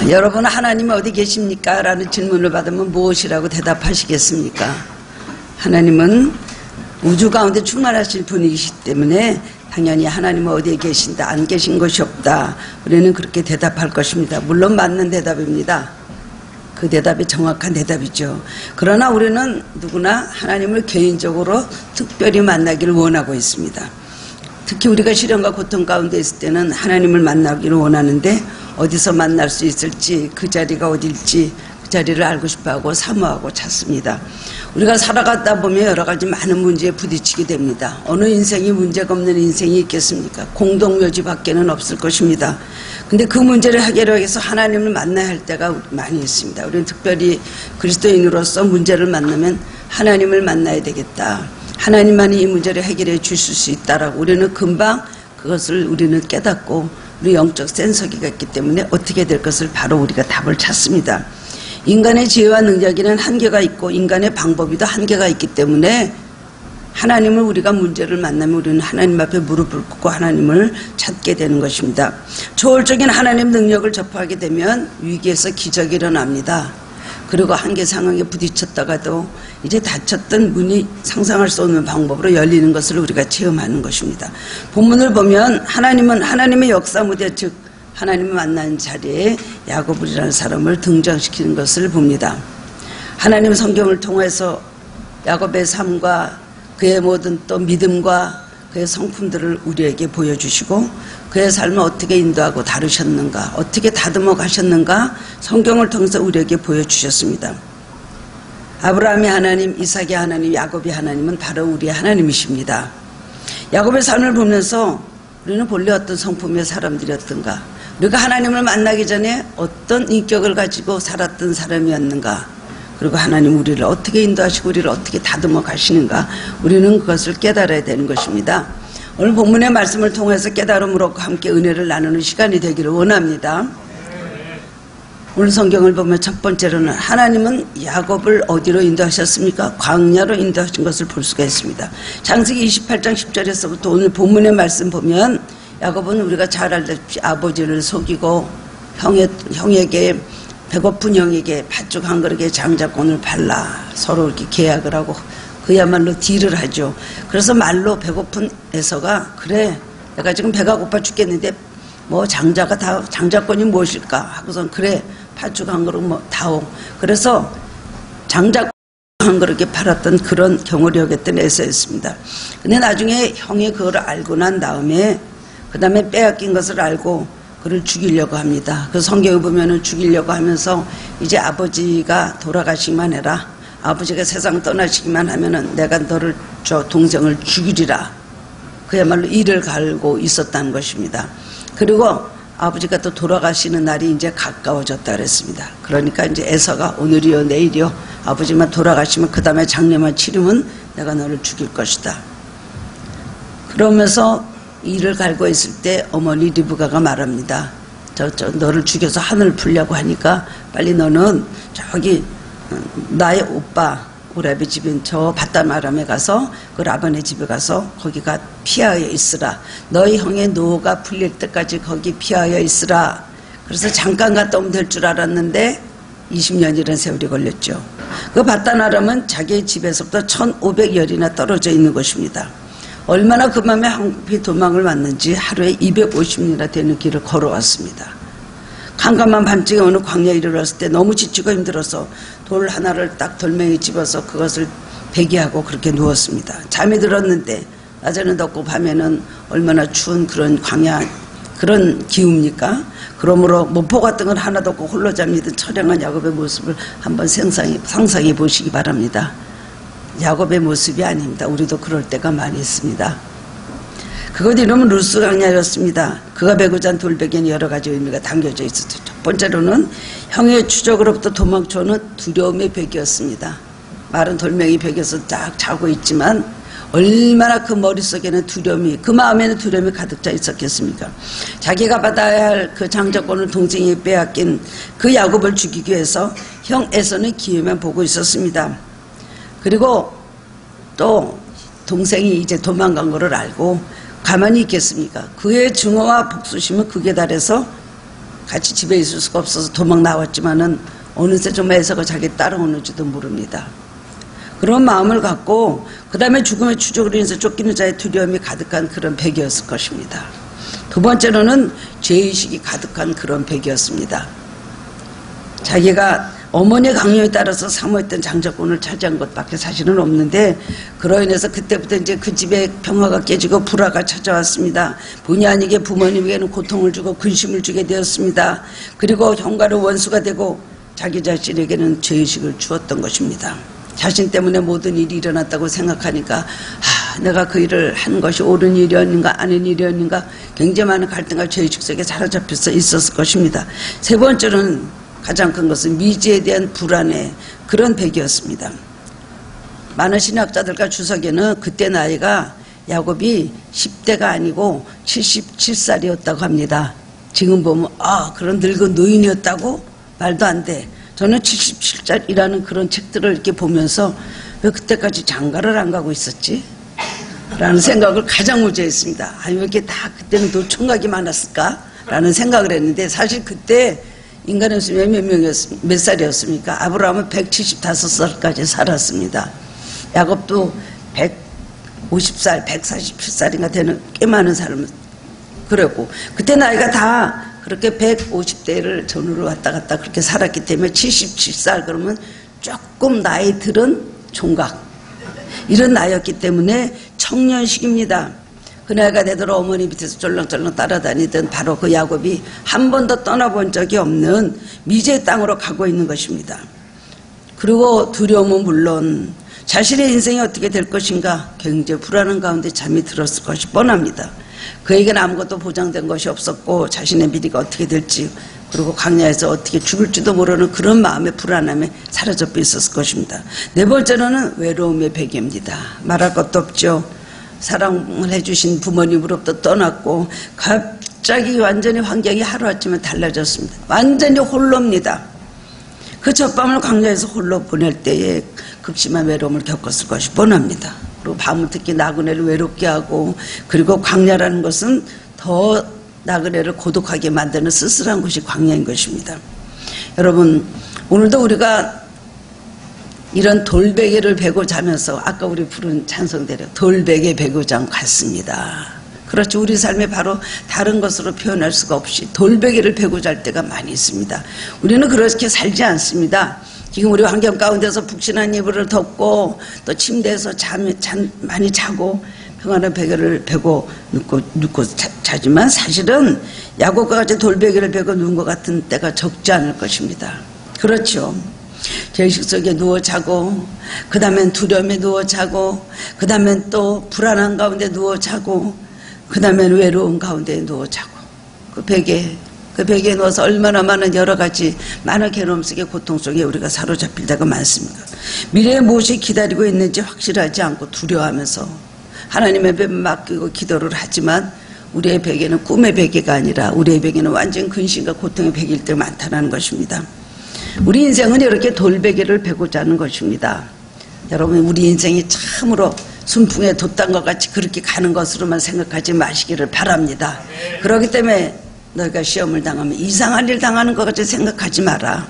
여러분 하나님 어디 계십니까? 라는 질문을 받으면 무엇이라고 대답하시겠습니까? 하나님은 우주 가운데 충만하신 분이시기 때문에 당연히 하나님은 어디에 계신다, 안 계신 것이 없다, 우리는 그렇게 대답할 것입니다. 물론 맞는 대답입니다. 그 대답이 정확한 대답이죠. 그러나 우리는 누구나 하나님을 개인적으로 특별히 만나기를 원하고 있습니다. 특히 우리가 시련과 고통 가운데 있을 때는 하나님을 만나기를 원하는데 어디서 만날 수 있을지, 그 자리가 어딜지 그 자리를 알고 싶어하고 사모하고 찾습니다. 우리가 살아가다 보면 여러 가지 많은 문제에 부딪히게 됩니다. 어느 인생이 문제가 없는 인생이 있겠습니까? 공동묘지밖에는 없을 것입니다. 근데 그 문제를 해결하기 위해서 하나님을 만나야 할 때가 많이 있습니다. 우리는 특별히 그리스도인으로서 문제를 만나면 하나님을 만나야 되겠다. 하나님만이 이 문제를 해결해 주실 수 있다라고 우리는 금방 그것을 우리는 깨닫고 우리 영적 센서기가 있기 때문에 어떻게 될 것을 바로 우리가 답을 찾습니다. 인간의 지혜와 능력에는 한계가 있고 인간의 방법에도 한계가 있기 때문에 하나님을 우리가 문제를 만나면 우리는 하나님 앞에 무릎을 꿇고 하나님을 찾게 되는 것입니다. 초월적인 하나님 능력을 접하게 되면 위기에서 기적이 일어납니다. 그리고 한계 상황에 부딪혔다가도 이제 닫혔던 문이 상상할 수 없는 방법으로 열리는 것을 우리가 체험하는 것입니다. 본문을 보면 하나님은 하나님의 역사 무대, 즉 하나님을 만나는 자리에 야곱이라는 사람을 등장시키는 것을 봅니다. 하나님 성경을 통해서 야곱의 삶과 그의 모든 또 믿음과 그의 성품들을 우리에게 보여주시고 그의 삶을 어떻게 인도하고 다루셨는가, 어떻게 다듬어 가셨는가 성경을 통해서 우리에게 보여주셨습니다. 아브라함의 하나님, 이삭의 하나님, 야곱의 하나님은 바로 우리의 하나님이십니다. 야곱의 삶을 보면서 우리는 본래 어떤 성품의 사람들이었던가, 우리가 하나님을 만나기 전에 어떤 인격을 가지고 살았던 사람이었는가, 그리고 하나님 우리를 어떻게 인도하시고 우리를 어떻게 다듬어 가시는가, 우리는 그것을 깨달아야 되는 것입니다. 오늘 본문의 말씀을 통해서 깨달음으로 함께 은혜를 나누는 시간이 되기를 원합니다. 오늘 성경을 보면 첫 번째로는 하나님은 야곱을 어디로 인도하셨습니까? 광야로 인도하신 것을 볼 수가 있습니다. 창세기 28장 10절에서부터 오늘 본문의 말씀 보면 야곱은 우리가 잘 알다시피 아버지를 속이고 형에게 배고픈 형에게 팥죽 한 그릇에 장자권을 팔라 서로 이렇게 계약을 하고 그야말로 딜을 하죠. 그래서 말로 배고픈 에서가 그래 내가 지금 배가 고파 죽겠는데 뭐 장자권이 무엇일까 하고선 그래 팥죽 한 그릇 뭐 다오. 그래서 장자권 한 그릇에 팔았던 그런 경우를 여겼던 에서였습니다. 근데 나중에 형이 그걸 알고 난 다음에 그 다음에 빼앗긴 것을 알고 그를 죽이려고 합니다. 그 성경에 보면은 죽이려고 하면서 이제 아버지가 돌아가시기만 해라. 아버지가 세상 떠나시기만 하면은 내가 너를 저 동생을 죽이리라. 그야말로 이를 갈고 있었다는 것입니다. 그리고 아버지가 또 돌아가시는 날이 이제 가까워졌다 그랬습니다. 그러니까 이제 에서가 오늘이요 내일이요 아버지만 돌아가시면 그 다음에 장례만 치르면 내가 너를 죽일 것이다. 그러면서 이를 갈고 있을 때 어머니 리브가가 말합니다. 저 너를 죽여서 하늘 풀려고 하니까 빨리 너는 저기 나의 오빠 오라비 집인 저 바다마람에 가서 그 라반의 집에 가서 거기가 피하여 있으라. 너희 형의 노가 풀릴 때까지 거기 피하여 있으라. 그래서 잠깐 갔다 오면 될 줄 알았는데 20년이라는 세월이 걸렸죠. 그 바다마람은 자기의 집에서부터 1500열이나 떨어져 있는 것입니다. 얼마나 그 맘에 한국이 도망을 왔는지 하루에 250리나 되는 길을 걸어왔습니다. 캄캄한 밤중에 어느 광야에 이르렀을 때 너무 지치고 힘들어서 돌 하나를 딱 돌멩이 집어서 그것을 배기하고 그렇게 누웠습니다. 잠이 들었는데 낮에는 덥고 밤에는 얼마나 추운 그런 광야 그런 기후입니까? 그러므로 모포 같은 건 하나도 없고 홀로 잠이든 처량한 야곱의 모습을 한번 상상해 보시기 바랍니다. 야곱의 모습이 아닙니다. 우리도 그럴 때가 많이 있습니다. 그것 이름은 루스 광야였습니다. 그가 베고 잔 돌베개는 여러 가지 의미가 담겨져 있었죠. 첫 번째로는 형의 추적으로부터 도망쳐오는 두려움의 벽이었습니다. 마른 돌멩이 벽에서 딱 자고 있지만 얼마나 그 머릿속에는 두려움이, 그 마음에는 두려움이 가득 차 있었겠습니까? 자기가 받아야 할 그 장자권을 동생이 빼앗긴 그 야곱을 죽이기 위해서 형 에서는 기회만 보고 있었습니다. 그리고 또 동생이 이제 도망간 것을 알고 가만히 있겠습니까? 그의 증오와 복수심은 극에 달해서 같이 집에 있을 수가 없어서 도망 나왔지만은 어느새 좀 애서가 자기 따라오는지도 모릅니다. 그런 마음을 갖고 그 다음에 죽음의 추적으로 인해서 쫓기는 자의 두려움이 가득한 그런 백이었을 것입니다. 두 번째로는 죄의식이 가득한 그런 백이었습니다. 자기가 어머니의 강요에 따라서 사모했던 장자권을 차지한 것밖에 사실은 없는데 그로 인해서 그때부터 이제 그 집에 평화가 깨지고 불화가 찾아왔습니다. 본의 아니게 부모님에게는 고통을 주고 근심을 주게 되었습니다. 그리고 형과는 원수가 되고 자기 자신에게는 죄의식을 주었던 것입니다. 자신 때문에 모든 일이 일어났다고 생각하니까 내가 그 일을 한 것이 옳은 일이었는가 아닌 일이었는가 굉장히 많은 갈등과 죄의식 속에 사로잡혀서 있었을 것입니다. 세 번째는 가장 큰 것은 미지에 대한 불안의 그런 백이었습니다. 많은 신학자들과 주석에는 그때 나이가 야곱이 10대가 아니고 77살이었다고 합니다. 지금 보면 그런 늙은 노인이었다고? 말도 안 돼. 저는 77살이라는 그런 책들을 이렇게 보면서 왜 그때까지 장가를 안 가고 있었지? 라는 생각을 가장 먼저 했습니다. 아니 왜 이렇게 다 그때는 노총각이 많았을까? 라는 생각을 했는데 사실 그때 인간의 수명이 몇 살이었습니까? 아브라함은 175살까지 살았습니다. 야곱도 150살, 147살인가 되는 꽤 많은 사람을 그랬고 그때 나이가 다 그렇게 150대를 전후로 왔다 갔다 그렇게 살았기 때문에 77살 그러면 조금 나이 들은 총각 이런 나이였기 때문에 청년식입니다. 그 나이가 되도록 어머니 밑에서 쫄렁쫄렁 따라다니던 바로 그 야곱이 한 번도 떠나본 적이 없는 미지의 땅으로 가고 있는 것입니다. 그리고 두려움은 물론 자신의 인생이 어떻게 될 것인가 굉장히 불안한 가운데 잠이 들었을 것이 뻔합니다. 그에게는 아무것도 보장된 것이 없었고 자신의 미래가 어떻게 될지 그리고 광야에서 어떻게 죽을지도 모르는 그런 마음의 불안함에 사로잡혀 있었을 것입니다. 네 번째로는 외로움의 백입니다. 말할 것도 없죠. 사랑을 해주신 부모님으로부터 떠났고 갑자기 완전히 환경이 하루아침에 달라졌습니다. 완전히 홀로입니다. 그 첫밤을 광야에서 홀로 보낼 때에 극심한 외로움을 겪었을 것이 뻔합니다. 그리고 밤은 특히 나그네를 외롭게 하고 그리고 광야라는 것은 더 나그네를 고독하게 만드는 쓸쓸한 곳이 광야인 것입니다. 여러분 오늘도 우리가 이런 돌베개를 베고 자면서 아까 우리 부른 찬송대로 돌베개 베고 잠 같습니다. 그렇죠. 우리 삶에 바로 다른 것으로 표현할 수가 없이 돌베개를 베고 잘 때가 많이 있습니다. 우리는 그렇게 살지 않습니다. 지금 우리 환경 가운데서 푹신한 이불을 덮고 또 침대에서 많이 자고 평안한 베개를 베고 눕고 자지만 사실은 야곱과 같이 돌베개를 베고 누운 것 같은 때가 적지 않을 것입니다. 그렇죠. 죄의식 속에 누워 자고 그 다음엔 두려움에 누워 자고 그 다음엔 또 불안한 가운데 누워 자고 그 다음엔 외로운 가운데 누워 자고 그 베개에 누워서 얼마나 많은 여러 가지 많은 괴로움 속에 고통 속에 우리가 사로잡힐 때가 많습니다. 미래에 무엇이 기다리고 있는지 확실하지 않고 두려워하면서 하나님의 배 맡기고 기도를 하지만 우리의 베개는 꿈의 베개가 아니라 우리의 베개는 완전 근심과 고통의 베개일 때가 많다는 것입니다. 우리 인생은 이렇게 돌베개를 베고 자는 것입니다. 여러분 우리 인생이 참으로 순풍에 돛단 것 같이 그렇게 가는 것으로만 생각하지 마시기를 바랍니다. 그렇기 때문에 너희가 시험을 당하면 이상한 일 당하는 것 같이 생각하지 마라.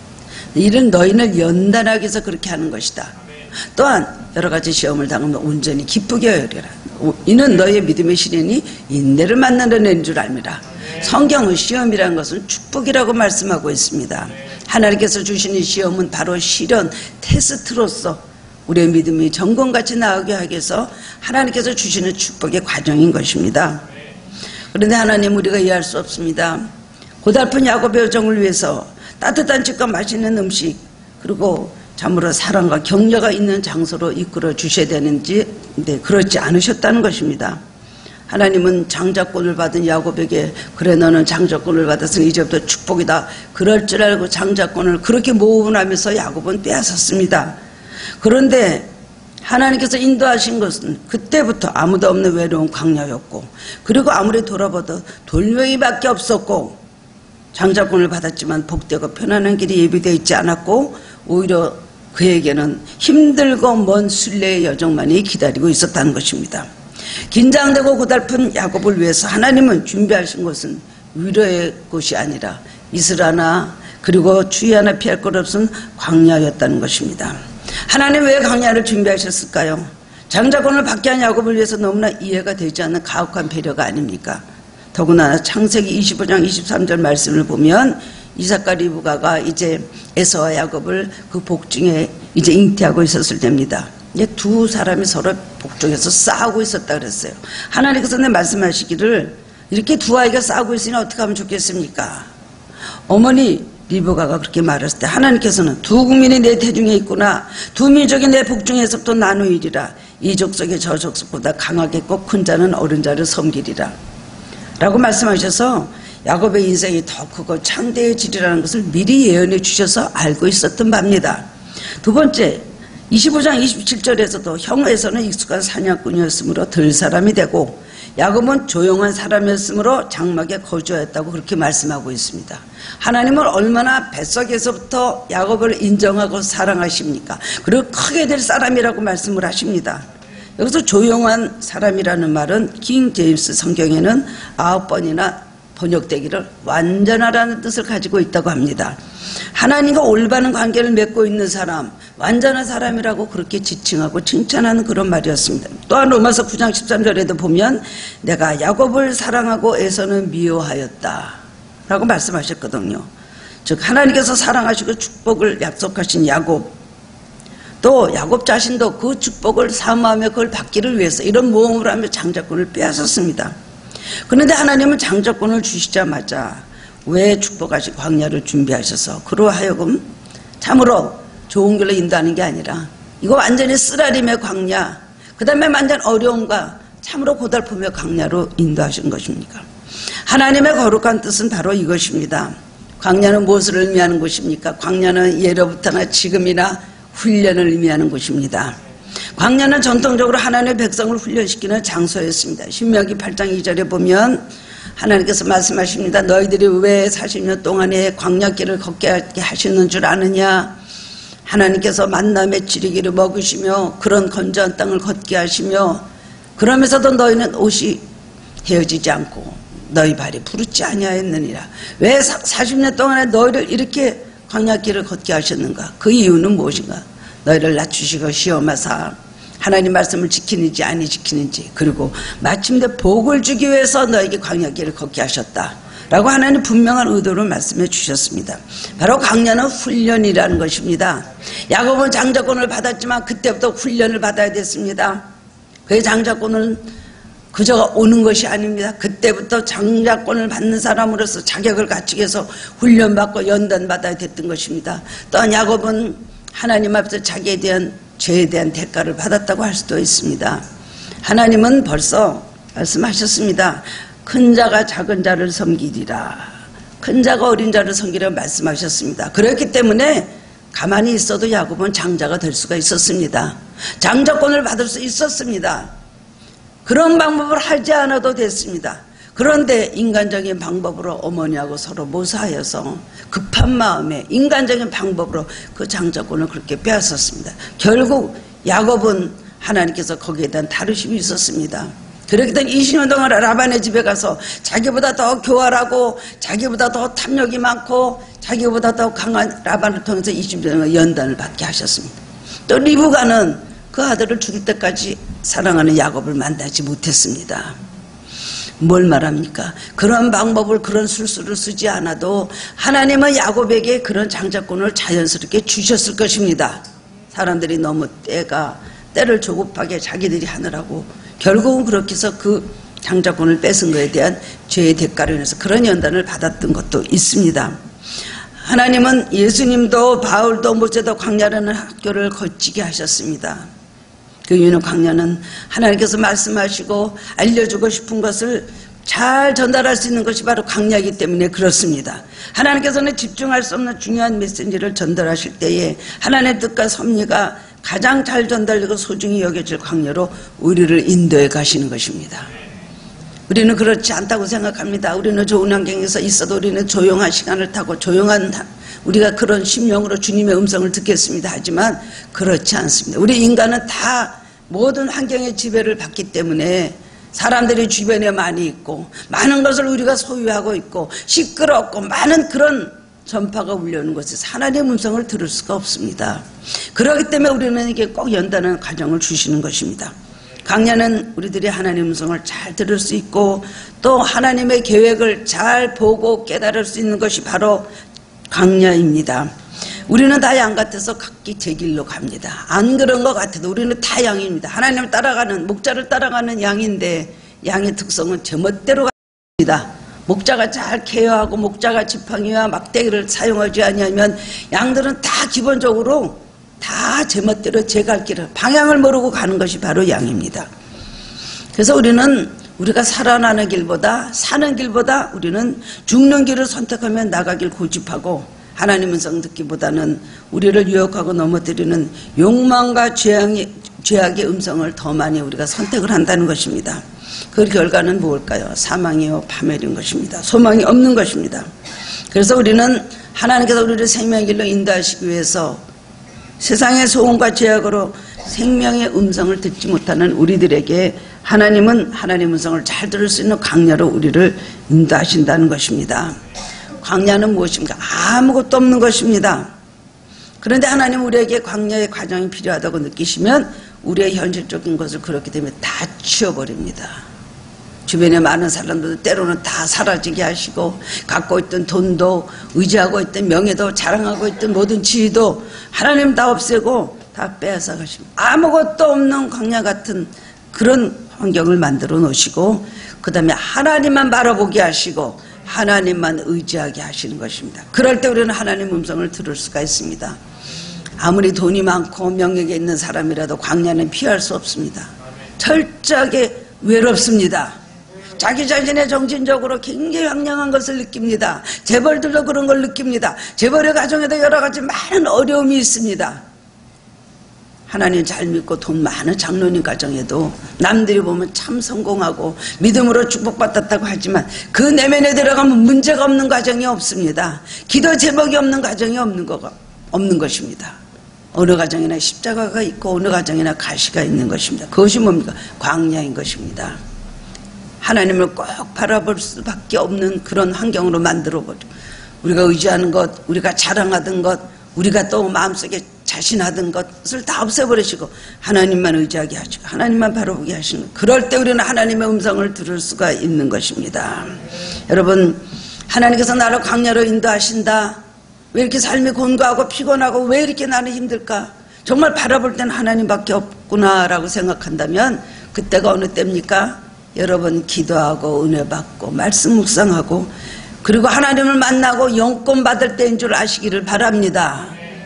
이는 너희를 연단하기 위해서 그렇게 하는 것이다. 또한 여러 가지 시험을 당하면 온전히 기쁘게 여겨라. 이는 너희의 믿음의 시련이 인내를 만나는 줄 알미라. 성경은 시험이라는 것은 축복이라고 말씀하고 있습니다. 하나님께서 주시는 시험은 바로 시련, 테스트로서 우리의 믿음이 점검같이 나오게 하기 위해서 하나님께서 주시는 축복의 과정인 것입니다. 그런데 하나님 우리가 이해할 수 없습니다. 고달픈 야곱의 여정을 위해서 따뜻한 집과 맛있는 음식 그리고 참으로 사랑과 격려가 있는 장소로 이끌어 주셔야 되는지 그렇지 않으셨다는 것입니다. 하나님은 장자권을 받은 야곱에게 그래 너는 장자권을 받았으니 이제부터 축복이다. 그럴 줄 알고 장자권을 그렇게 모으면서 야곱은 빼앗았습니다. 그런데 하나님께서 인도하신 것은 그때부터 아무도 없는 외로운 광야였고 그리고 아무리 돌아봐도 돌멩이밖에 없었고 장자권을 받았지만 복되고 편안한 길이 예비되어 있지 않았고 오히려 그에게는 힘들고 먼 순례의 여정만이 기다리고 있었다는 것입니다. 긴장되고 고달픈 야곱을 위해서 하나님은 준비하신 것은 위로의 곳이 아니라 이스라나 그리고 주의 하나 피할 것 없은 광야였다는 것입니다. 하나님 왜 광야를 준비하셨을까요? 장자권을 받게 한 야곱을 위해서 너무나 이해가 되지 않는 가혹한 배려가 아닙니까? 더구나 창세기 25장 23절 말씀을 보면 이삭과 리브가가 이제 에서와 야곱을 그 복중에 이제 잉태하고 있었을 때입니다. 이제 두 사람이 서로 복중에서 싸우고 있었다 그랬어요. 하나님께서 말씀하시기를 이렇게 두 아이가 싸우고 있으니 어떻게 하면 좋겠습니까? 어머니 리브가가 그렇게 말했을 때 하나님께서는 두 국민이 내 태중에 있구나. 두 민족이 내 복중에서부터 나누이리라. 이 족속이 저 족속보다 강하겠고 큰 자는 어린 자를 섬기리라. 라고 말씀하셔서 야곱의 인생이 더 크고 창대해지리라는 것을 미리 예언해 주셔서 알고 있었던 바입니다. 두 번째 25장 27절에서도 형 에서는 익숙한 사냥꾼이었으므로 들 사람이 되고 야곱은 조용한 사람이었으므로 장막에 거주하였다고 그렇게 말씀하고 있습니다. 하나님은 얼마나 뱃속에서부터 야곱을 인정하고 사랑하십니까? 그리고 크게 될 사람이라고 말씀을 하십니다. 여기서 조용한 사람이라는 말은 킹 제임스 성경에는 9번이나 번역되기를 완전하라는 뜻을 가지고 있다고 합니다. 하나님과 올바른 관계를 맺고 있는 사람, 완전한 사람이라고 그렇게 지칭하고 칭찬하는 그런 말이었습니다. 또한 로마서 9장 13절에도 보면 내가 야곱을 사랑하고 에서는 미워하였다 라고 말씀하셨거든요. 즉 하나님께서 사랑하시고 축복을 약속하신 야곱, 또 야곱 자신도 그 축복을 사모하며 그걸 받기를 위해서 이런 모험을 하며 장자권을 빼앗았습니다. 그런데 하나님은 장자권을 주시자마자 왜 축복하신 광야를 준비하셔서 그로 하여금 참으로 좋은 길로 인도하는 게 아니라 이거 완전히 쓰라림의 광야, 그 다음에 완전 어려움과 참으로 고달픔의 광야로 인도하신 것입니까? 하나님의 거룩한 뜻은 바로 이것입니다. 광야는 무엇을 의미하는 것입니까? 광야는 예로부터나 지금이나 훈련을 의미하는 것입니다. 광야는 전통적으로 하나님의 백성을 훈련시키는 장소였습니다. 신명기 8장 2절에 보면 하나님께서 말씀하십니다. 너희들이 왜 40년 동안에 광야길을 걷게 하시는 줄 아느냐? 하나님께서 만남의 지리기를 먹으시며 그런 건조한 땅을 걷게 하시며 그러면서도 너희는 옷이 헤어지지 않고 너희 발이 부르지 아니하였느니라. 왜 40년 동안에 너희를 이렇게 광야길을 걷게 하셨는가? 그 이유는 무엇인가? 너희를 낮추시고 시험하사 하나님 말씀을 지키는지 아니 지키는지, 그리고 마침내 복을 주기 위해서 너에게 광야길을 걷게 하셨다 라고 하나님 분명한 의도로 말씀해 주셨습니다. 바로 광야는 훈련이라는 것입니다. 야곱은 장자권을 받았지만 그때부터 훈련을 받아야 됐습니다. 그의 장자권은 그저 오는 것이 아닙니다. 그때부터 장자권을 받는 사람으로서 자격을 갖추기 위해서 훈련받고 연단받아야 됐던 것입니다. 또한 야곱은 하나님 앞에서 자기에 대한 죄에 대한 대가를 받았다고 할 수도 있습니다. 하나님은 벌써 말씀하셨습니다. 큰 자가 작은 자를 섬기리라. 큰 자가 어린 자를 섬기라고 말씀하셨습니다. 그렇기 때문에 가만히 있어도 야곱은 장자가 될 수가 있었습니다. 장자권을 받을 수 있었습니다. 그런 방법을 하지 않아도 됐습니다. 그런데 인간적인 방법으로 어머니하고 서로 모사하여서 급한 마음에 인간적인 방법으로 그 장자권을 그렇게 빼앗았습니다. 결국 야곱은 하나님께서 거기에 대한 다루심이 있었습니다. 그렇기 때문에 20년 동안 라반의 집에 가서 자기보다 더 교활하고 자기보다 더 탐욕이 많고 자기보다 더 강한 라반을 통해서 20년 동안 연단을 받게 하셨습니다. 또 리브가는 그 아들을 죽일 때까지 사랑하는 야곱을 만나지 못했습니다. 뭘 말합니까? 그런 방법을, 그런 술수를 쓰지 않아도 하나님은 야곱에게 그런 장자권을 자연스럽게 주셨을 것입니다. 사람들이 너무 때를 조급하게 자기들이 하느라고 결국은 그렇게 해서 그 장자권을 뺏은 것에 대한 죄의 대가로 인해서 그런 연단을 받았던 것도 있습니다. 하나님은 예수님도 바울도 모세도 광야라는 학교를 거치게 하셨습니다. 그 이유는 광야는 하나님께서 말씀하시고 알려주고 싶은 것을 잘 전달할 수 있는 것이 바로 광야이기 때문에 그렇습니다. 하나님께서는 집중할 수 없는 중요한 메시지를 전달하실 때에 하나님의 뜻과 섭리가 가장 잘 전달되고 소중히 여겨질 광야로 우리를 인도해 가시는 것입니다. 우리는 그렇지 않다고 생각합니다. 우리는 좋은 환경에서 있어도 우리는 조용한 시간을 타고 우리가 그런 심령으로 주님의 음성을 듣겠습니다. 하지만 그렇지 않습니다. 우리 인간은 다 모든 환경의 지배를 받기 때문에 사람들이 주변에 많이 있고 많은 것을 우리가 소유하고 있고 시끄럽고 많은 그런 전파가 울려오는 곳에서 하나님의 음성을 들을 수가 없습니다. 그렇기 때문에 우리는 이게 꼭 연다는 가정을 주시는 것입니다. 강야는 우리들이 하나님의 음성을 잘 들을 수 있고 또 하나님의 계획을 잘 보고 깨달을 수 있는 것이 바로 강야입니다. 우리는 다 양 같아서 각기 제 길로 갑니다. 안 그런 것 같아도 우리는 다 양입니다. 하나님을 따라가는, 목자를 따라가는 양인데 양의 특성은 제멋대로 갑니다. 목자가 잘 케어하고 목자가 지팡이와 막대기를 사용하지 아니하면 양들은 다 기본적으로 다 제멋대로 제 갈 길을 방향을 모르고 가는 것이 바로 양입니다. 그래서 우리는 우리가 살아나는 길보다 사는 길보다 우리는 죽는 길을 선택하면 나가길 고집하고 하나님 음성 듣기보다는 우리를 유혹하고 넘어뜨리는 욕망과 죄악의 음성을 더 많이 우리가 선택을 한다는 것입니다. 그 결과는 무엇일까요? 사망이요 파멸인 것입니다. 소망이 없는 것입니다. 그래서 우리는 하나님께서 우리를 생명의 길로 인도하시기 위해서 세상의 소음과 죄악으로 생명의 음성을 듣지 못하는 우리들에게 하나님은 하나님의 음성을 잘 들을 수 있는 광야로 우리를 인도하신다는 것입니다. 광야는 무엇입니까? 아무것도 없는 것입니다. 그런데 하나님 우리에게 광야의 과정이 필요하다고 느끼시면 우리의 현실적인 것을 그렇기 때문에 다 치워버립니다. 주변에 많은 사람들도 때로는 다 사라지게 하시고 갖고 있던 돈도 의지하고 있던 명예도 자랑하고 있던 모든 지위도 하나님 다 없애고 다 빼앗아 가십니다. 아무것도 없는 광야 같은 그런 환경을 만들어 놓으시고 그 다음에 하나님만 바라보게 하시고 하나님만 의지하게 하시는 것입니다. 그럴 때 우리는 하나님 음성을 들을 수가 있습니다. 아무리 돈이 많고 명예가 있는 사람이라도 광야는 피할 수 없습니다. 철저하게 외롭습니다. 자기 자신의 정신적으로 굉장히 황량한 것을 느낍니다. 재벌들도 그런 걸 느낍니다. 재벌의 가정에도 여러 가지 많은 어려움이 있습니다. 하나님 잘 믿고 돈 많은 장로님 가정에도 남들이 보면 참 성공하고 믿음으로 축복받았다고 하지만 그 내면에 들어가면 문제가 없는 가정이 없습니다. 기도 제목이 없는 가정이 없는 것입니다. 어느 가정이나 십자가가 있고 어느 가정이나 가시가 있는 것입니다. 그것이 뭡니까? 광야인 것입니다. 하나님을 꼭 바라볼 수밖에 없는 그런 환경으로 만들어버려. 우리가 의지하는 것, 우리가 자랑하던 것, 우리가 또 마음속에 자신하던 것을 다 없애버리시고 하나님만 의지하게 하시고 하나님만 바라보게 하시는 것. 그럴 때 우리는 하나님의 음성을 들을 수가 있는 것입니다. 여러분, 하나님께서 나를 광야로 인도하신다. 왜 이렇게 삶이 곤고하고 피곤하고 왜 이렇게 나는 힘들까? 정말 바라볼 때는 하나님밖에 없구나라고 생각한다면 그때가 어느 때입니까? 여러분 기도하고 은혜 받고 말씀 묵상하고 그리고 하나님을 만나고 영권 받을 때인 줄 아시기를 바랍니다.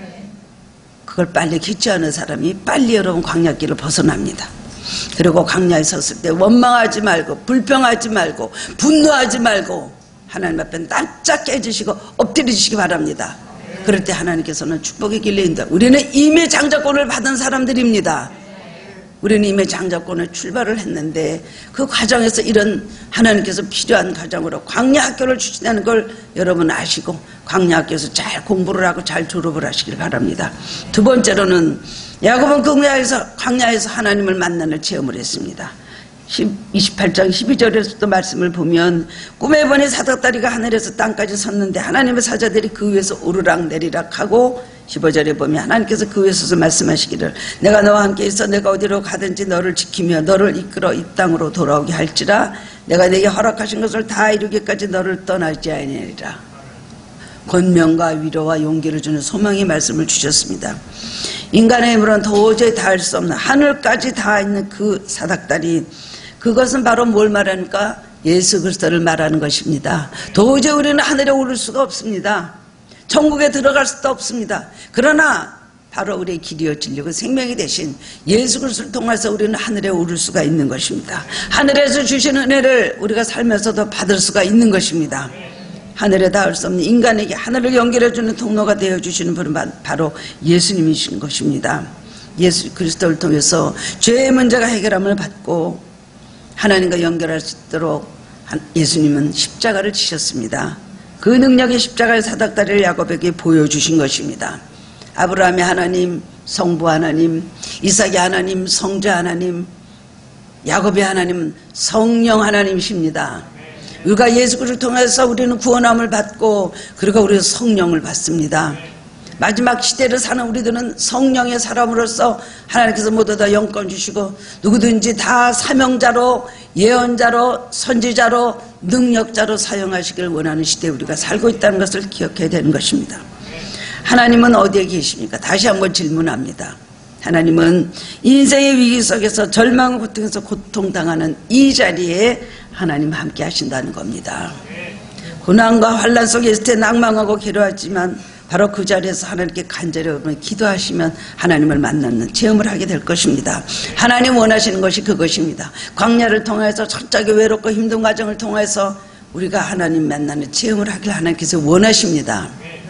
그걸 빨리 겪지 않은 사람이 빨리 여러분 광야길을 벗어납니다. 그리고 광야에 섰을 때 원망하지 말고 불평하지 말고 분노하지 말고 하나님 앞에 납작 깨지시고 엎드리시기 바랍니다. 그럴 때 하나님께서는 축복의 길로 인도. 우리는 이미 장자권을 받은 사람들입니다. 우리는 이미 장자권을 출발을 했는데 그 과정에서 이런 하나님께서 필요한 과정으로 광야 학교를 주신다는 걸 여러분 아시고 광야 학교에서 잘 공부를 하고 잘 졸업을 하시길 바랍니다. 두 번째로는 야곱은 그 광야에서 하나님을 만나는 체험을 했습니다. 28장 12절에서도 말씀을 보면 꿈에 보니 사닥다리가 하늘에서 땅까지 섰는데 하나님의 사자들이 그 위에서 오르락 내리락 하고 15절에 보면 하나님께서 그 위에 서서 말씀하시기를 내가 너와 함께 있어 내가 어디로 가든지 너를 지키며 너를 이끌어 이 땅으로 돌아오게 할지라 내가 내게 허락하신 것을 다 이루기까지 너를 떠나지 아니하리라. 권면과 위로와 용기를 주는 소망의 말씀을 주셨습니다. 인간의 힘으로는 도저히 닿을 수 없는 하늘까지 닿아 있는 그 사닥다리, 그것은 바로 뭘 말하니까 예수 그리스도를 말하는 것입니다. 도저히 우리는 하늘에 오를 수가 없습니다. 천국에 들어갈 수도 없습니다. 그러나 바로 우리의 길이요 진리고 생명이 되신 예수 그리스도를 통해서 우리는 하늘에 오를 수가 있는 것입니다. 하늘에서 주신 은혜를 우리가 살면서도 받을 수가 있는 것입니다. 하늘에 닿을 수 없는 인간에게 하늘을 연결해주는 통로가 되어주시는 분은 바로 예수님이신 것입니다. 예수 그리스도를 통해서 죄의 문제가 해결함을 받고 하나님과 연결할 수 있도록 예수님은 십자가를 지셨습니다. 그 능력의 십자가의 사닥다리를 야곱에게 보여주신 것입니다. 아브라함의 하나님, 성부 하나님, 이삭의 하나님, 성자 하나님, 야곱의 하나님은 성령 하나님이십니다. 우리가 예수 그리스도를 통해서 우리는 구원함을 받고 그리고 우리는 성령을 받습니다. 마지막 시대를 사는 우리들은 성령의 사람으로서 하나님께서 모두 다 영권 주시고 누구든지 다 사명자로 예언자로 선지자로 능력자로 사용하시길 원하는 시대에 우리가 살고 있다는 것을 기억해야 되는 것입니다. 하나님은 어디에 계십니까? 다시 한번 질문합니다. 하나님은 인생의 위기 속에서 절망과 고통에서 고통당하는 이 자리에 하나님 함께 하신다는 겁니다. 고난과 환난 속에 있을 때 낭망하고 괴로워하지만 바로 그 자리에서 하나님께 간절히 기도하시면 하나님을 만나는 체험을 하게 될 것입니다. 하나님 원하시는 것이 그것입니다. 광야를 통해서 철저하게 외롭고 힘든 과정을 통해서 우리가 하나님 만나는 체험을 하길 하나님께서 원하십니다.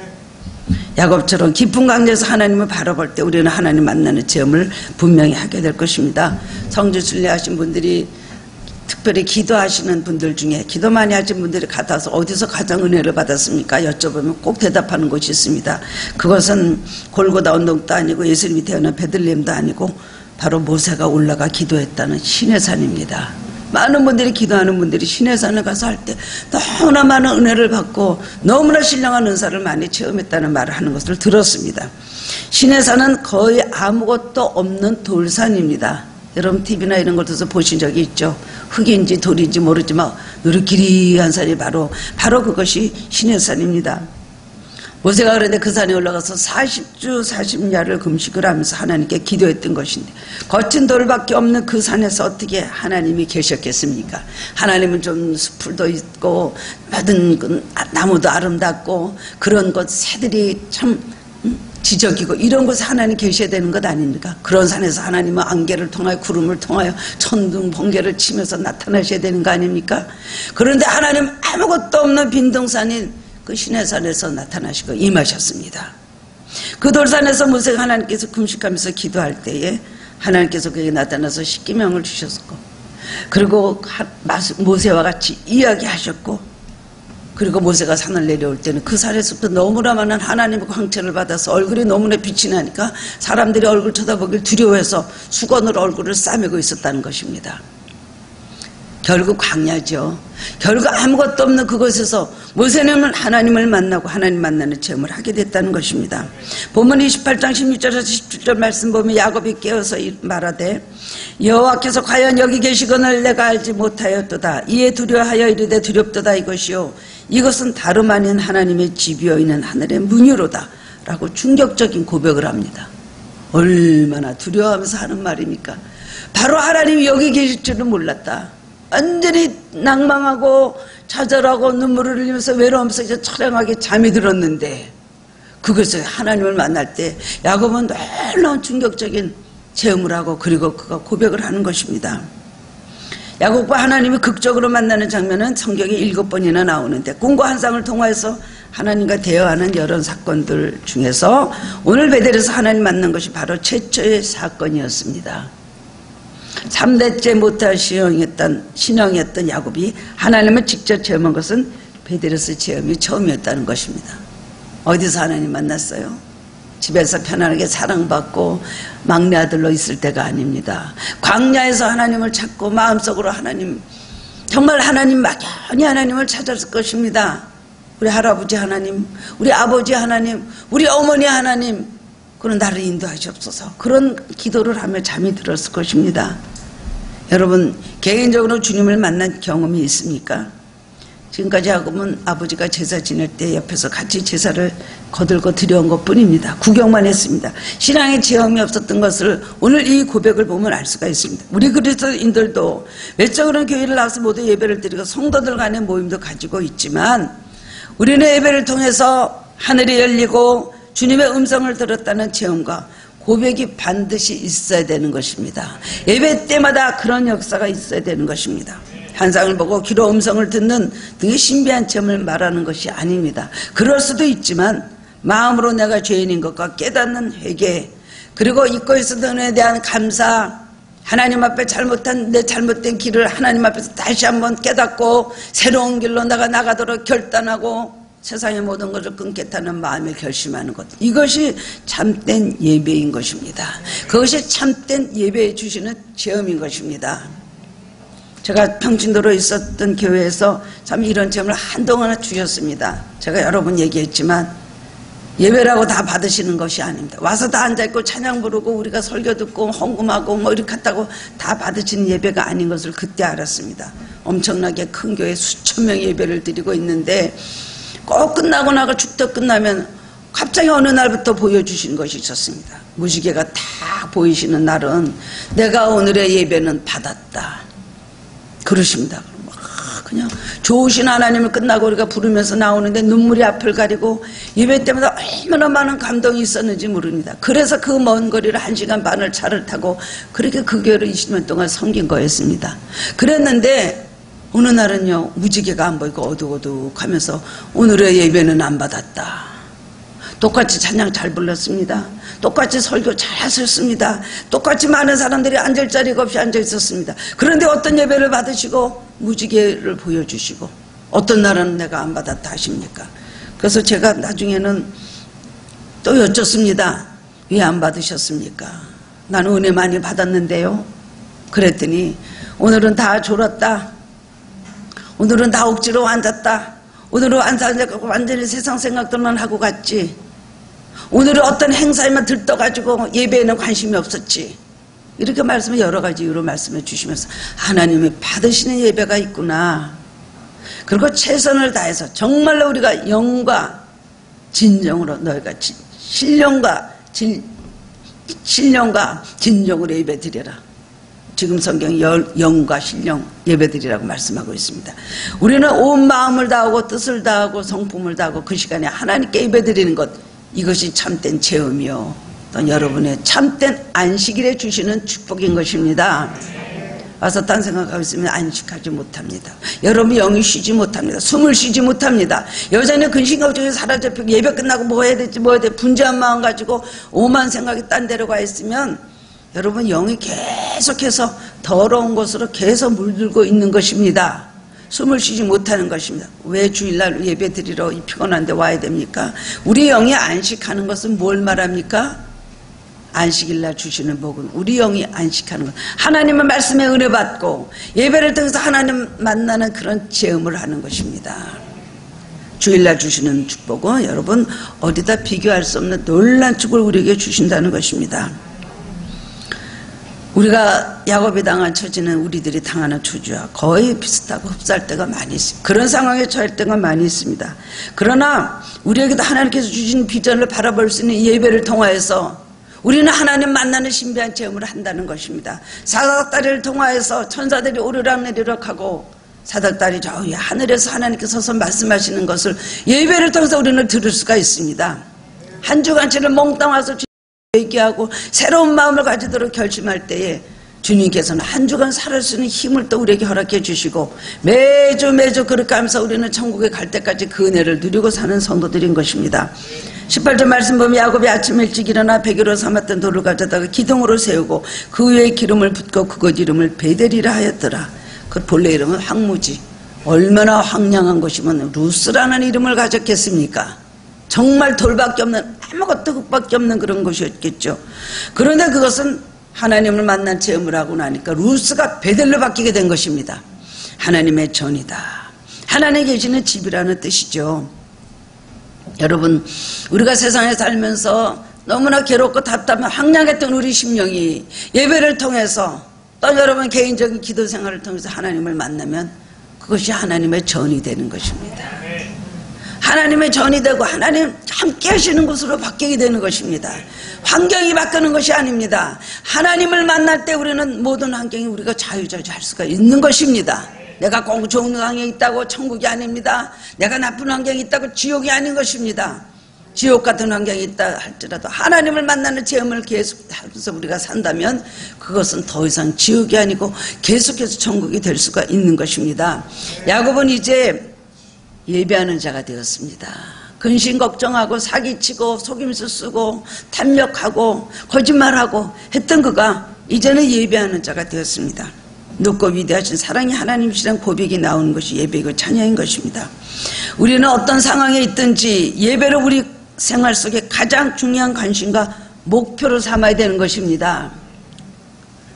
야곱처럼 깊은 강에서 하나님을 바라볼 때 우리는 하나님 만나는 체험을 분명히 하게 될 것입니다. 성주 순례하신 분들이 특별히 기도하시는 분들 중에 기도 많이 하신 분들이 같아서 어디서 가장 은혜를 받았습니까? 여쭤보면 꼭 대답하는 곳이 있습니다. 그것은 골고다 언덕도 아니고 예수님이 태어난 베들레헴도 아니고 바로 모세가 올라가 기도했다는 시내산입니다. 많은 분들이 기도하는 분들이 시내산에 가서 할 때 너무나 많은 은혜를 받고 너무나 신령한 은사를 많이 체험했다는 말을 하는 것을 들었습니다. 시내산은 거의 아무것도 없는 돌산입니다. 여러분 TV나 이런 걸 통해서 보신 적이 있죠. 흙인지 돌인지 모르지만 느릿기리한 산이 바로 그것이 시내산입니다. 모세가 그런데 그 산에 올라가서 40주 40야를 금식을 하면서 하나님께 기도했던 것인데 거친 돌밖에 없는 그 산에서 어떻게 하나님이 계셨겠습니까? 하나님은 좀 숲풀도 있고 모든 나무도 아름답고 그런 곳 새들이 참 지적이고 이런 곳에 하나님 계셔야 되는 것 아닙니까? 그런 산에서 하나님은 안개를 통하여 구름을 통하여 천둥 번개를 치면서 나타나셔야 되는 거 아닙니까? 그런데 하나님 아무것도 없는 빈둥산인 그 시내산에서 나타나시고 임하셨습니다. 그 돌산에서 모세가 하나님께서 금식하면서 기도할 때에 하나님께서 그에게 나타나서 십계명을 주셨고 그리고 모세와 같이 이야기하셨고 그리고 모세가 산을 내려올 때는 그 산에서부터 너무나 많은 하나님의 광채를 받아서 얼굴이 너무나 빛이 나니까 사람들이 얼굴 쳐다보길 두려워해서 수건으로 얼굴을 싸매고 있었다는 것입니다. 결국 광야죠. 결국 아무것도 없는 그곳에서 모세는 하나님을 만나고 하나님 만나는 체험을 하게 됐다는 것입니다. 본문 28장 16절에서 17절 말씀 보면 야곱이 깨어서 말하되 여호와께서 과연 여기 계시거늘 내가 알지 못하였도다. 이에 두려워하여 이르되 두렵도다 이것이요 이것은 다름 아닌 하나님의 집이여 있는 하늘의 문이로다 라고 충격적인 고백을 합니다. 얼마나 두려워하면서 하는 말입니까? 바로 하나님이 여기 계실 줄은 몰랐다. 완전히 낭망하고 좌절하고 눈물을 흘리면서 외로우면서 이제 처량하게 잠이 들었는데 그것을 하나님을 만날 때 야곱은 놀라운 충격적인 체험을 하고 그리고 그가 고백을 하는 것입니다. 야곱과 하나님이 극적으로 만나는 장면은 성경에 7번이나 나오는데 꿈과 환상을 통해서 하나님과 대화하는 여러 사건들 중에서 오늘 베델에서 하나님 만난 것이 바로 최초의 사건이었습니다. 3대째 못할 신앙이었던 야곱이 하나님을 직접 체험한 것은 베델에서 체험이 처음이었다는 것입니다. 어디서 하나님 만났어요? 집에서 편안하게 사랑받고 막내 아들로 있을 때가 아닙니다. 광야에서 하나님을 찾고 마음속으로 하나님, 정말 하나님 막연히 하나님을 찾았을 것입니다. 우리 할아버지 하나님, 우리 아버지 하나님, 우리 어머니 하나님, 그런 나를 인도하시옵소서. 그런 기도를 하며 잠이 들었을 것입니다. 여러분 개인적으로 주님을 만난 경험이 있습니까? 지금까지 야곱은 아버지가 제사 지낼 때 옆에서 같이 제사를 거들고 드려온 것뿐입니다. 구경만 했습니다. 신앙의 체험이 없었던 것을 오늘 이 고백을 보면 알 수가 있습니다. 우리 그리스도인들도 외적으로는 교회를 나와서 모두 예배를 드리고 성도들 간의 모임도 가지고 있지만 우리는 예배를 통해서 하늘이 열리고 주님의 음성을 들었다는 체험과 고백이 반드시 있어야 되는 것입니다. 예배 때마다 그런 역사가 있어야 되는 것입니다. 환상을 보고 귀로 음성을 듣는 등의 신비한 체험을 말하는 것이 아닙니다. 그럴 수도 있지만 마음으로 내가 죄인인 것과 깨닫는 회개 그리고 잊고 있었던 은혜에 대한 감사 하나님 앞에 내 잘못된 길을 하나님 앞에서 다시 한번 깨닫고 새로운 길로 내가 나가도록 결단하고 세상의 모든 것을 끊겠다는 마음에 결심하는 것 이것이 참된 예배인 것입니다. 그것이 참된 예배에 주시는 체험인 것입니다. 제가 평진도로 있었던 교회에서 참 이런 체험을 한동안 주셨습니다. 제가 여러 번 얘기했지만 예배라고 다 받으시는 것이 아닙니다. 와서 다 앉아있고 찬양 부르고 우리가 설교 듣고 헌금하고 뭐 이렇게 했다고 다 받으시는 예배가 아닌 것을 그때 알았습니다. 엄청나게 큰 교회 수천 명의 예배를 드리고 있는데 꼭 끝나고 나가 축도 끝나면 갑자기 어느 날부터 보여주신 것이 있었습니다. 무지개가 다 보이시는 날은 내가 오늘의 예배는 받았다 그러십니다. 그냥 좋으신 하나님을 끝나고 우리가 부르면서 나오는데 눈물이 앞을 가리고 예배 때마다 얼마나 많은 감동이 있었는지 모릅니다. 그래서 그 먼 거리를 1시간 반을 차를 타고 그렇게 그 교회를 20년 동안 섬긴 거였습니다. 그랬는데 어느 날은요 무지개가 안 보이고 어둑어둑하면서 오늘의 예배는 안 받았다. 똑같이 찬양 잘 불렀습니다. 똑같이 설교 잘 하셨습니다. 똑같이 많은 사람들이 앉을 자리가 없이 앉아 있었습니다. 그런데 어떤 예배를 받으시고 무지개를 보여주시고 어떤 날은 내가 안 받았다 하십니까? 그래서 제가 나중에는 또 여쭙습니다. 왜 안 받으셨습니까? 나는 은혜 많이 받았는데요. 그랬더니 오늘은 다 졸았다. 오늘은 다 억지로 앉았다. 오늘은 앉아서 완전히 세상 생각들만 하고 갔지. 오늘은 어떤 행사에만 들떠가지고 예배에는 관심이 없었지. 이렇게 말씀을 여러 가지 이유로 말씀해 주시면서 하나님이 받으시는 예배가 있구나. 그리고 최선을 다해서 정말로 우리가 영과 진정으로 너희가 신령과 진정으로 예배 드려라. 지금 성경이 영과 신령 예배드리라고 말씀하고 있습니다. 우리는 온 마음을 다하고 뜻을 다하고 성품을 다하고 그 시간에 하나님께 예배드리는 것, 이것이 참된 체험이요 또 여러분의 참된 안식일에 주시는 축복인 것입니다. 와서 딴 생각하고 있으면 안식하지 못합니다. 여러분 영이 쉬지 못합니다. 숨을 쉬지 못합니다. 여전히 근심걱정에 사로잡히고 예배 끝나고 뭐 해야 될지 뭐 해야 될지 분주한 마음 가지고 오만 생각이 딴 데로 가 있으면 여러분 영이 계속해서 더러운 것으로 계속 물들고 있는 것입니다. 숨을 쉬지 못하는 것입니다. 왜 주일날 예배 드리러 피곤한데 와야 됩니까? 우리 영이 안식하는 것은 뭘 말합니까? 안식일날 주시는 복은 우리 영이 안식하는 것, 하나님의 말씀에 은혜 받고 예배를 통해서 하나님 만나는 그런 체험을 하는 것입니다. 주일날 주시는 축복은 여러분 어디다 비교할 수 없는 놀란 축복을 우리에게 주신다는 것입니다. 우리가 야곱이 당한 처지는 우리들이 당하는 처지와 거의 비슷하고 흡사할 때가 많이 있습니다. 그런 상황에 처할 때가 많이 있습니다. 그러나 우리에게도 하나님께서 주신 비전을 바라볼 수 있는 예배를 통하여서 우리는 하나님 만나는 신비한 체험을 한다는 것입니다. 사닥다리를 통하여서 천사들이 오르락내리락 하고 사닥다리 저 하늘에서 하나님께서 서서 말씀하시는 것을 예배를 통해서 우리는 들을 수가 있습니다. 한 주간치를 몽땅 와서 얘기하고 새로운 마음을 가지도록 결심할 때에 주님께서는 한 주간 살을 수 있는 힘을 또 우리에게 허락해 주시고 매주 그렇게 하면서 우리는 천국에 갈 때까지 그 은혜를 누리고 사는 성도들인 것입니다. 18절 말씀 보면 야곱이 아침 일찍 일어나 베개로 삼았던 돌을 가져다가 기둥으로 세우고 그 위에 기름을 붓고 그것 이름을 베델이라 하였더라. 그 본래 이름은 황무지. 얼마나 황량한 것이면 루스라는 이름을 가졌겠습니까? 정말 돌밖에 없는 아무것도 흙밖에 없는 그런 것이었겠죠. 그런데 그것은 하나님을 만난 체험을 하고 나니까 루스가 베델로 바뀌게 된 것입니다. 하나님의 전이다. 하나님 계시는 집이라는 뜻이죠. 여러분 우리가 세상에 살면서 너무나 괴롭고 답답한 황량했던 우리 심령이 예배를 통해서 또 여러분 개인적인 기도 생활을 통해서 하나님을 만나면 그것이 하나님의 전이 되는 것입니다. 하나님의 전이 되고 하나님 함께 하시는 곳으로 바뀌게 되는 것입니다. 환경이 바뀌는 것이 아닙니다. 하나님을 만날 때 우리는 모든 환경이 우리가 자유자재할 수가 있는 것입니다. 내가 꼭 좋은 환경이 있다고 천국이 아닙니다. 내가 나쁜 환경이 있다고 지옥이 아닌 것입니다. 지옥 같은 환경이 있다 할지라도 하나님을 만나는 체험을 계속하면서 우리가 산다면 그것은 더 이상 지옥이 아니고 계속해서 천국이 될 수가 있는 것입니다. 야곱은 이제 예배하는 자가 되었습니다. 근심 걱정하고 사기치고 속임수 쓰고 탐욕하고 거짓말하고 했던 그가 이제는 예배하는 자가 되었습니다. 높고 위대하신 사랑이 하나님이시라는 고백이 나오는 것이 예배이고 찬양인 것입니다. 우리는 어떤 상황에 있든지 예배를 우리 생활 속에 가장 중요한 관심과 목표로 삼아야 되는 것입니다.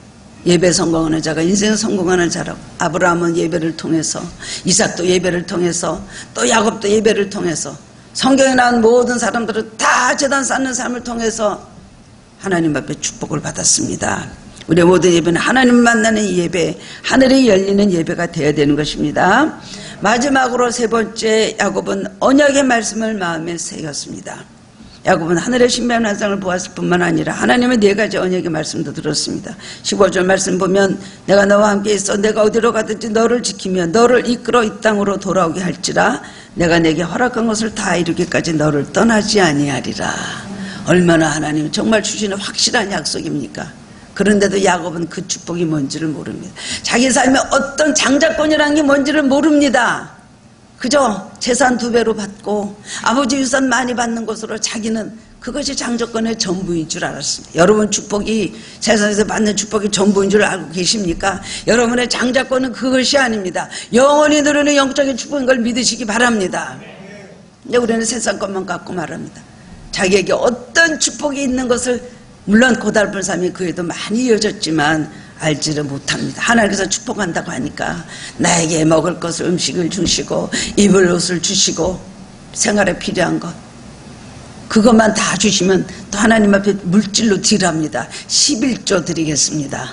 예배 성공하는 자가 인생 성공하는 자라고. 아브라함은 예배를 통해서, 이삭도 예배를 통해서, 또 야곱도 예배를 통해서, 성경에 나온 모든 사람들은 다 제단 쌓는 삶을 통해서 하나님 앞에 축복을 받았습니다. 우리의 모든 예배는 하나님 만나는 이 예배, 하늘이 열리는 예배가 되어야 되는 것입니다. 마지막으로 세 번째, 야곱은 언약의 말씀을 마음에 새겼습니다. 야곱은 하늘의 신비한 환상을 보았을 뿐만 아니라 하나님의 4가지 언약의 말씀도 들었습니다. 15절 말씀 보면 내가 너와 함께 있어 내가 어디로 가든지 너를 지키며 너를 이끌어 이 땅으로 돌아오게 할지라 내가 내게 허락한 것을 다 이루기까지 너를 떠나지 아니하리라. 얼마나 하나님 정말 주시는 확실한 약속입니까? 그런데도 야곱은 그 축복이 뭔지를 모릅니다. 자기 삶에 어떤 장자권이라는 게 뭔지를 모릅니다. 그저 재산 2배로 받고 아버지 유산 많이 받는 것으로 자기는 그것이 장자권의 전부인 줄 알았습니다. 여러분 축복이 세상에서 받는 축복이 전부인 줄 알고 계십니까? 여러분의 장자권은 그것이 아닙니다. 영원히 누리는 영적인 축복인 걸 믿으시기 바랍니다. 근데 우리는 세상 것만 갖고 말합니다. 자기에게 어떤 축복이 있는 것을 물론 고달픈 삶이 그에도 많이 이어졌지만 알지를 못합니다. 하나님께서 축복한다고 하니까 나에게 먹을 것을 음식을 주시고 입을 옷을 주시고 생활에 필요한 것 그것만 다 주시면 또 하나님 앞에 물질로 드리랍니다. 11조 드리겠습니다.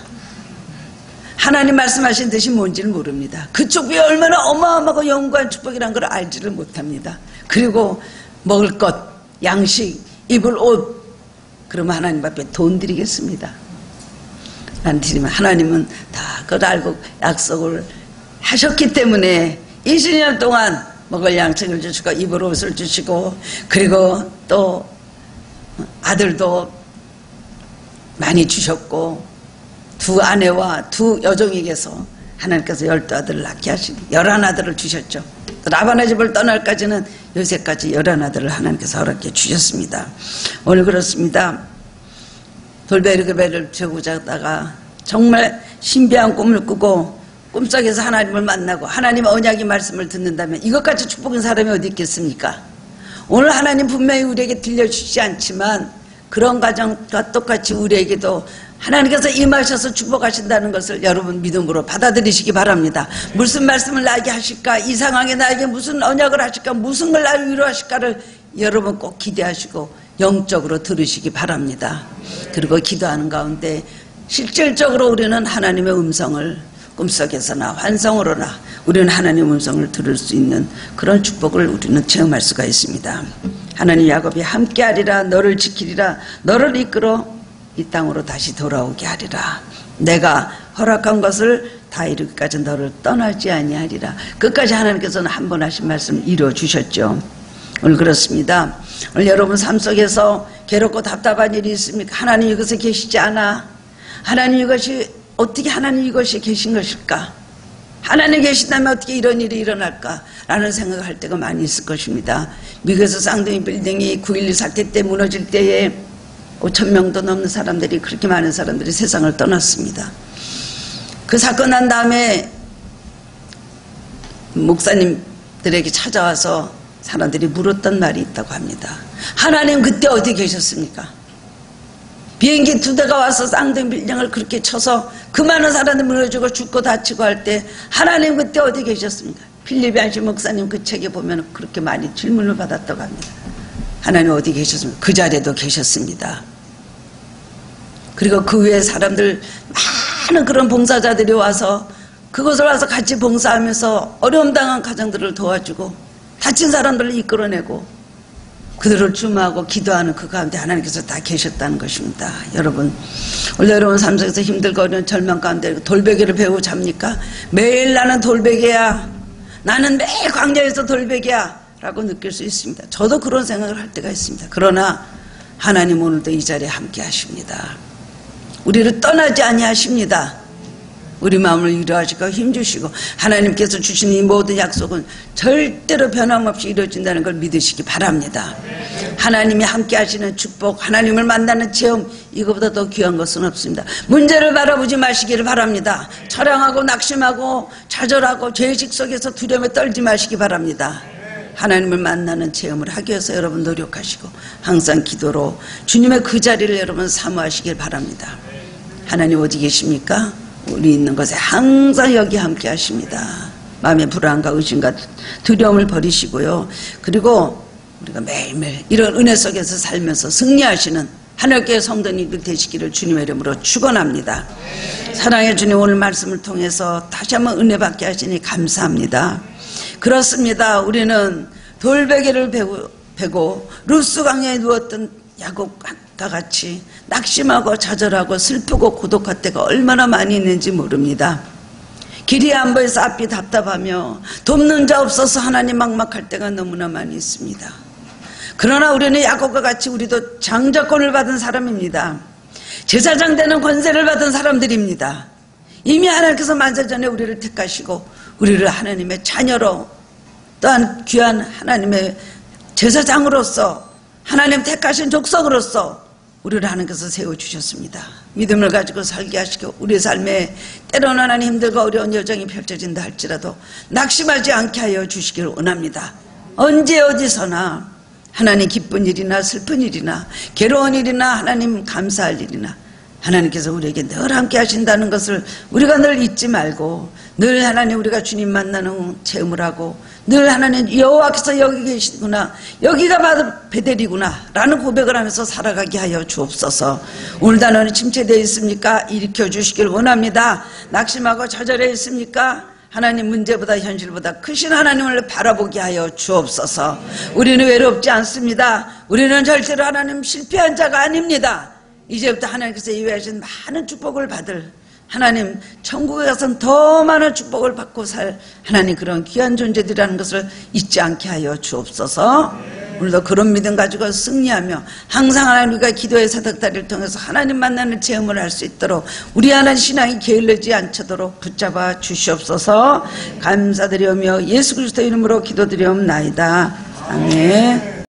하나님 말씀하신 듯이 뭔지를 모릅니다. 그 축복이 얼마나 어마어마하고 영광한 축복이란 걸 알지를 못합니다. 그리고 먹을 것, 양식, 입을 옷 그러면 하나님 앞에 돈 드리겠습니다. 안 드리면 하나님은 다 그걸 알고 약속을 하셨기 때문에 20년 동안 먹을 양식을 주시고 입을 옷을 주시고 그리고 또 아들도 많이 주셨고 2 아내와 2 여종에게서 하나님께서 12아들을 낳게 하시니 11아들을 주셨죠. 라반의 집을 떠날까지는 요새까지 11아들을 하나님께서 허락해 주셨습니다. 오늘 그렇습니다. 돌베르그베를 재고 자다가 정말 신비한 꿈을 꾸고 꿈속에서 하나님을 만나고 하나님의 언약의 말씀을 듣는다면 이것까지 축복인 사람이 어디 있겠습니까? 오늘 하나님 분명히 우리에게 들려주시지 않지만 그런 가정과 똑같이 우리에게도 하나님께서 임하셔서 축복하신다는 것을 여러분 믿음으로 받아들이시기 바랍니다. 무슨 말씀을 나에게 하실까? 이 상황에 나에게 무슨 언약을 하실까? 무슨 걸 나를 위로하실까를 여러분 꼭 기대하시고 영적으로 들으시기 바랍니다. 그리고 기도하는 가운데 실질적으로 우리는 하나님의 음성을 꿈속에서나 환상으로나 우리는 하나님의 음성을 들을 수 있는 그런 축복을 우리는 체험할 수가 있습니다. 하나님 야곱이 함께하리라 너를 지키리라 너를 이끌어 이 땅으로 다시 돌아오게 하리라 내가 허락한 것을 다 이루기까지 너를 떠나지 아니하리라. 끝까지 하나님께서는 한 번 하신 말씀을 이루어주셨죠. 오늘 그렇습니다. 오늘 여러분 삶 속에서 괴롭고 답답한 일이 있습니까? 하나님 이것에 계시지 않아? 하나님 이것이 어떻게 하나님 이것이 계신 것일까? 하나님 계신다면 어떻게 이런 일이 일어날까? 라는 생각을 할 때가 많이 있을 것입니다. 미국에서 쌍둥이 빌딩이 9.11 사태 때 무너질 때에 5,000명도 넘는 사람들이 그렇게 많은 사람들이 세상을 떠났습니다. 그 사건 난 다음에 목사님들에게 찾아와서 사람들이 물었던 말이 있다고 합니다. 하나님 그때 어디 계셨습니까? 비행기 2대가 와서 쌍둥이 빌딩을 그렇게 쳐서 그 많은 사람들 무너지고 죽고 다치고 할 때 하나님 그때 어디 계셨습니까? 필립 얀시 목사님 그 책에 보면 그렇게 많이 질문을 받았다고 합니다. 하나님 어디 계셨습니까? 그 자리에도 계셨습니다. 그리고 그 위에 사람들 많은 그런 봉사자들이 와서 그것을 와서 같이 봉사하면서 어려움 당한 가정들을 도와주고 다친 사람들을 이끌어내고 그들을 주무하고 기도하는 그 가운데 하나님께서 다 계셨다는 것입니다. 여러분 원래 여러분 삶 속에서 힘들고 어려운 절망 가운데 돌베개를 베고 잡니까? 매일 나는 돌베개야 나는 매일 광야에서 돌베개야 라고 느낄 수 있습니다. 저도 그런 생각을 할 때가 있습니다. 그러나 하나님 오늘도 이 자리에 함께 하십니다. 우리를 떠나지 아니하십니다. 우리 마음을 위로하시고 힘주시고 하나님께서 주신 이 모든 약속은 절대로 변함없이 이루어진다는 걸 믿으시기 바랍니다. 하나님이 함께 하시는 축복 하나님을 만나는 체험 이거보다 더 귀한 것은 없습니다. 문제를 바라보지 마시기를 바랍니다. 처량하고 낙심하고 좌절하고 죄의식 속에서 두려움에 떨지 마시기 바랍니다. 하나님을 만나는 체험을 하기 위해서 여러분 노력하시고 항상 기도로 주님의 그 자리를 여러분 사모하시길 바랍니다. 하나님 어디 계십니까? 우리 있는 것에 항상 여기 함께 하십니다. 마음의 불안과 의심과 두려움을 버리시고요. 그리고 우리가 매일매일 이런 은혜 속에서 살면서 승리하시는 하늘교회 성도님들 되시기를 주님의 이름으로 축원합니다. 사랑의 주님, 오늘 말씀을 통해서 다시 한번 은혜 받게 하시니 감사합니다. 그렇습니다. 우리는 돌베개를 베고 루스 강야에 누웠던 야곱과 같이 낙심하고 좌절하고 슬프고 고독할 때가 얼마나 많이 있는지 모릅니다. 길이 안 보여서 앞이 답답하며 돕는 자 없어서 하나님 막막할 때가 너무나 많이 있습니다. 그러나 우리는 야곱과 같이 우리도 장자권을 받은 사람입니다. 제사장 되는 권세를 받은 사람들입니다. 이미 하나님께서 만세전에 우리를 택하시고 우리를 하나님의 자녀로 또한 귀한 하나님의 제사장으로서 하나님 택하신 족속으로서 우리를 하나님께서 세워주셨습니다. 믿음을 가지고 살게 하시고 우리 삶에 때로는 하나님 힘들고 어려운 여정이 펼쳐진다 할지라도 낙심하지 않게 하여 주시기를 원합니다. 언제 어디서나 하나님 기쁜 일이나 슬픈 일이나 괴로운 일이나 하나님 감사할 일이나 하나님께서 우리에게 늘 함께 하신다는 것을 우리가 늘 잊지 말고 늘 하나님 우리가 주님 만나는 체험을 하고 늘 하나님 여호와께서 여기 계시구나, 여기가 바로 베델이구나 라는 고백을 하면서 살아가게 하여 주옵소서. 오늘 단원이 침체되어 있습니까? 일으켜 주시길 원합니다. 낙심하고 좌절해 있습니까? 하나님 문제보다 현실보다 크신 하나님을 바라보게 하여 주옵소서. 우리는 외롭지 않습니다. 우리는 절대로 하나님 실패한 자가 아닙니다. 이제부터 하나님께서 예외하신 많은 축복을 받을 하나님 천국에 가서는 더 많은 축복을 받고 살 하나님 그런 귀한 존재들이라는 것을 잊지 않게 하여 주옵소서. 오늘도 그런 믿음 가지고 승리하며 항상 하나님 우리가 기도의 사닥다리를 통해서 하나님 만나는 체험을 할 수 있도록 우리 하나님 신앙이 게을르지 않도록 붙잡아 주시옵소서. 감사드리오며 예수 그리스도 이름으로 기도드리옵나이다. 아멘.